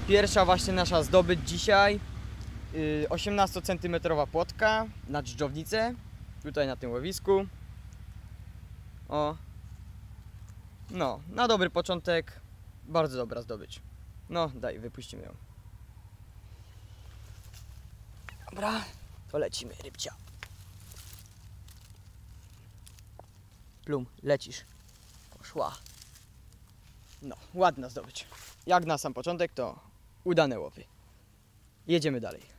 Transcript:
Pierwsza właśnie nasza zdobycz dzisiaj. 18 cm płotka na dżdżownicę. Tutaj na tym łowisku. O. No, na dobry początek. Bardzo dobra zdobycz. No, daj, wypuścimy ją. Dobra, to lecimy, rybcia. Plum, lecisz. Poszła. No, ładna zdobycz. Jak na sam początek, to udane łowy. Jedziemy dalej.